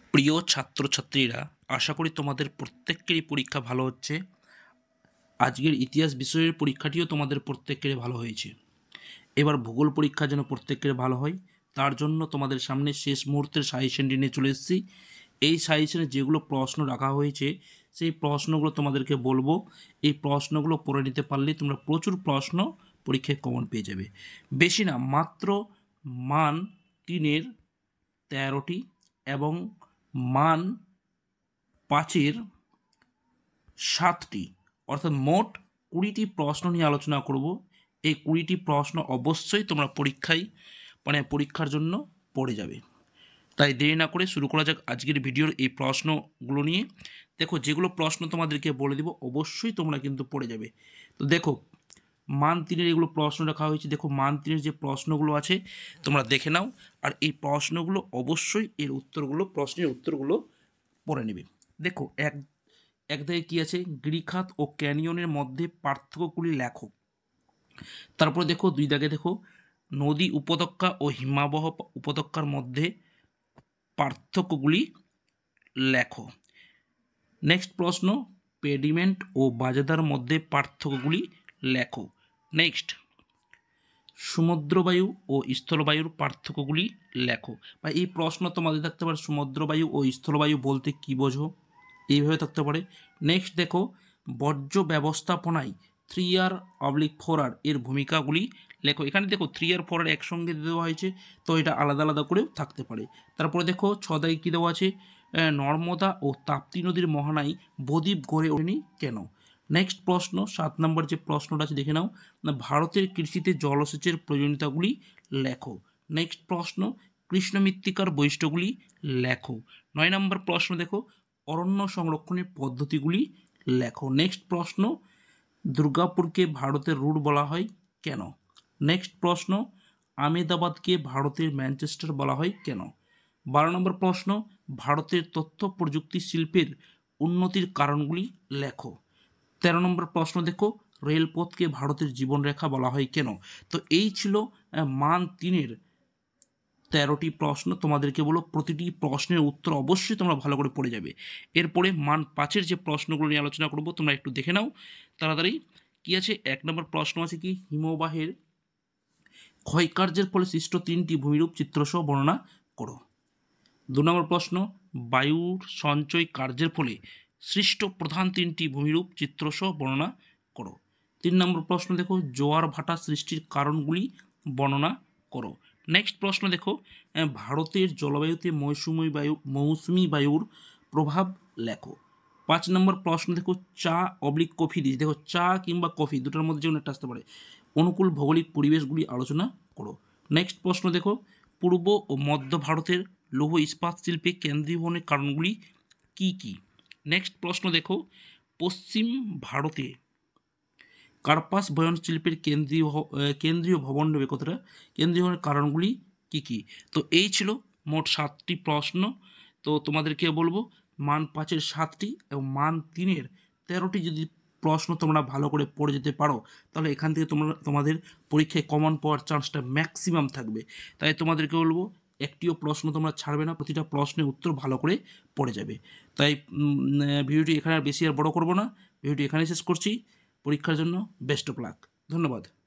প্রিয় ছাত্রছাত্রীরা, আশা করি তোমাদের প্রত্যেকেরই পরীক্ষা ভালো হচ্ছে। আজকের ইতিহাস বিষয়ের পরীক্ষাটিও তোমাদের প্রত্যেকের ভালো হয়েছে। এবার ভূগোল পরীক্ষা যেন প্রত্যেকের ভালো হয়, তার জন্য তোমাদের সামনে শেষ মুহূর্তের সাজেশনটি নিয়ে চলে এসেছি। এই সাজেশনে যেগুলো প্রশ্ন রাখা হয়েছে সেই প্রশ্নগুলো তোমাদেরকে বলবো। এই প্রশ্নগুলো পড়ে নিতে পারলে তোমরা প্রচুর প্রশ্ন পরীক্ষায় কমন পেয়ে যাবে। বেশি না, মাত্র মান 3-এর 13টি এবং মান 5-এর 7টি, অর্থাৎ মোট 20টি প্রশ্ন নিয়ে আলোচনা করব। এই 20টি প্রশ্ন অবশ্যই তোমরা পরীক্ষার জন্য পড়ে যাবে। তাই দেরি না করে শুরু করা যাক আজকের ভিডিওর এই প্রশ্নগুলো নিয়ে। দেখো, যেগুলো প্রশ্ন তোমাদেরকে বলে দেব অবশ্যই তোমরা কিন্তু পড়ে যাবে। তো দেখো, মান 3-এর এগুলো প্রশ্ন রাখা হয়েছে। দেখো, মান 3-এর যে প্রশ্নগুলো আছে তোমরা দেখে নাও, আর এই প্রশ্নগুলো অবশ্যই প্রশ্নের উত্তরগুলো পড়ে নেবে। দেখো, এক দাগে কী আছে, গিরিখাত ও ক্যানিয়নের মধ্যে পার্থক্যগুলি লেখো। তারপরে দেখো 2 দাগে দেখো, নদী উপত্যকা ও হিমাবহ উপত্যকার মধ্যে পার্থক্যগুলি লেখো। নেক্সট প্রশ্ন, পেডিমেন্ট ও বাজেদার মধ্যে পার্থক্যগুলি লেখো। নেক্সট, সমুদ্রবায়ু ও স্থলবায়ুর পার্থক্যগুলি লেখো। বা এই প্রশ্ন তোমাদের থাকতে পারে, সমুদ্রবায়ু ও স্থলবায়ু বলতে কী বোঝো, এইভাবে থাকতে পারে। নেক্সট দেখো, বর্জ্য ব্যবস্থাপনায় 3R/4R এর ভূমিকাগুলি লেখো। এখানে দেখো 3R 4R একসঙ্গে দেওয়া হয়েছে, তো এটা আলাদা আলাদা করেও থাকতে পারে। তারপরে দেখো 6 দাগে কী দেওয়া আছে, নর্মদা ও তাপ্তি নদীর মোহনায় বদ্বীপ গড়ে ওঠেনি কেন। নেক্সট প্রশ্ন, 7 নম্বর যে প্রশ্নটা আছে দেখে নাও, ভারতের কৃষিতে জলসেচের প্রয়োজনীয়তাগুলি লেখো। নেক্সট প্রশ্ন, কৃষ্ণ মৃত্তিকার বৈশিষ্ট্যগুলি লেখো। 9 নম্বর প্রশ্ন দেখো, অরণ্য সংরক্ষণের পদ্ধতিগুলি লেখো। নেক্সট প্রশ্ন, দুর্গাপুরকে ভারতের রুট বলা হয় কেন। নেক্সট প্রশ্ন, আহমেদাবাদকে ভারতের ম্যানচেস্টার বলা হয় কেন। 12 নম্বর প্রশ্ন, ভারতের তথ্য প্রযুক্তি শিল্পের উন্নতির কারণগুলি লেখো। 13 নম্বর প্রশ্ন দেখো, রেলপথকে ভারতের জীবনরেখা বলা হয় কেন। তো এই ছিল মান 3-এর 13টি প্রশ্ন। তোমাদেরকে বলো প্রতিটি প্রশ্নের উত্তর অবশ্যই তোমরা ভালো করে পড়ে যাবে। এরপরে মান 5-এর যে প্রশ্নগুলো নিয়ে আলোচনা করব, তোমরা একটু দেখে নাও তাড়াতাড়ি। কী আছে, 1 নম্বর প্রশ্ন আছে কি, হিমবাহের ক্ষয়কার্যের ফলে সৃষ্ট 3টি ভূমিরূপ চিত্রসহ বর্ণনা করো। 2 নম্বর প্রশ্ন, বায়ুর সঞ্চয় কার্যের ফলে সৃষ্ট প্রধান 3টি ভূমিরূপ চিত্রসহ বর্ণনা করো। 3 নম্বর প্রশ্ন দেখো, জোয়ার ভাটা সৃষ্টির কারণগুলি বর্ণনা করো। নেক্সট প্রশ্ন দেখো, ভারতের জলবায়ুতে মৌসুমি বায়ুর প্রভাব লেখো। 5 নম্বর প্রশ্ন দেখো, চা/কফি দিয়েছে, দেখো চা কিংবা কফি দুটোর মধ্যে যে কোনো একটা আসতে পারে, অনুকূল ভৌগোলিক পরিবেশগুলি আলোচনা করো। নেক্সট প্রশ্ন দেখো, পূর্ব ও মধ্য ভারতের লৌহ ইস্পাত শিল্পে কেন্দ্রীভবনের কারণগুলি কি কি। নেক্সট প্রশ্ন দেখো, পশ্চিম ভারতে কার্পাস বয়ন শিল্পের কেন্দ্রীয় ভবন নেবে কথাটা, কেন্দ্রীয় ভবনের কারণগুলি কি কি। তো এই ছিল মোট 7টি প্রশ্ন। তো তোমাদেরকে বলবো, মান 5-এর 7টি এবং মান 3-এর 13টি যদি প্রশ্ন তোমরা ভালো করে পড়ে যেতে পারো, তাহলে এখান থেকে তোমাদের পরীক্ষায় কমন পাওয়ার চান্সটা ম্যাক্সিমাম থাকবে। তাই তোমাদেরকে বলবো, একটিও প্রশ্ন তোমরা ছাড়বে না, প্রতিটা প্রশ্নের উত্তর ভালো করে পড়ে যাবে। তাই ভিডিওটি এখানে আর বেশি আর বড় করবো না, ভিডিওটি এখানে শেষ করছি। পরীক্ষার জন্য বেস্ট অফ লাক। ধন্যবাদ।